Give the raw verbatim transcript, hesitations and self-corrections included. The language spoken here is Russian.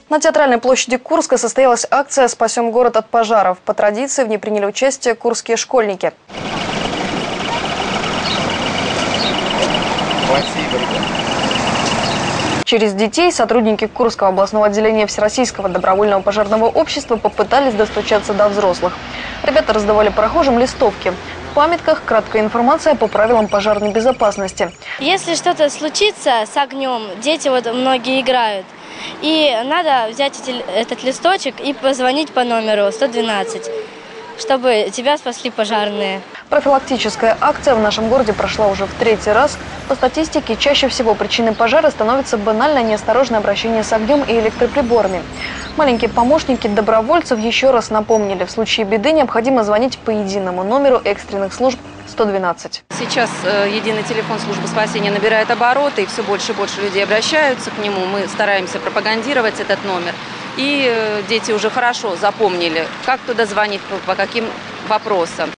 На Театральной площади Курска состоялась акция «Спасем город от пожаров». По традиции в ней приняли участие курские школьники. Спасибо. Через детей сотрудники Курского областного отделения Всероссийского добровольного пожарного общества попытались достучаться до взрослых. Ребята раздавали прохожим листовки. В памятках краткая информация по правилам пожарной безопасности. Если что-то случится с огнем, дети вот многие играют, и надо взять эти, этот листочек и позвонить по номеру сто двенадцать, чтобы тебя спасли пожарные. Профилактическая акция в нашем городе прошла уже в третий раз. По статистике, чаще всего причиной пожара становится банальное неосторожное обращение с огнем и электроприборами. Маленькие помощники добровольцев еще раз напомнили, в случае беды необходимо звонить по единому номеру экстренных служб сто двенадцать. Сейчас э, единый телефон службы спасения набирает обороты, и все больше и больше людей обращаются к нему. Мы стараемся пропагандировать этот номер. И э, дети уже хорошо запомнили, как туда звонить, по, по каким вопросам.